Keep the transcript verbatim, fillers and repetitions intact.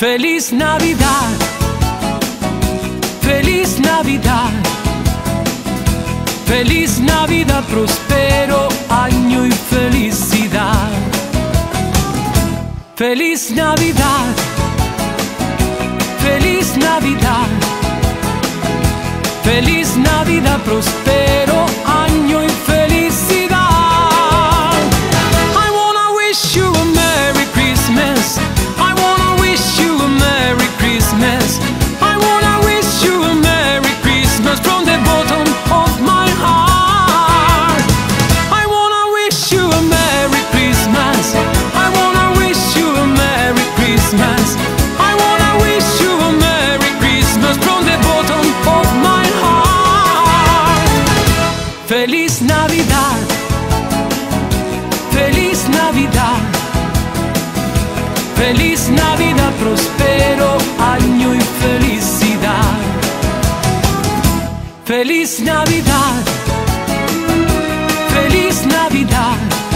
Feliz Navidad, feliz Navidad, feliz Navidad, próspero año y felicidad. Feliz Navidad, feliz Navidad, feliz Navidad, próspero año y felicidad. I wanna wish you a Merry Christmas. I wanna wish you a Merry Christmas. I wanna wish you a Merry Christmas from the bottom of my heart. I wanna wish you a Merry Christmas. I wanna wish you a Merry Christmas. I wanna wish you a Merry Christmas from the bottom of my heart. Feliz Navidad, feliz Navidad, feliz Navidad, próspero año y felicidad. Feliz Navidad, feliz Navidad,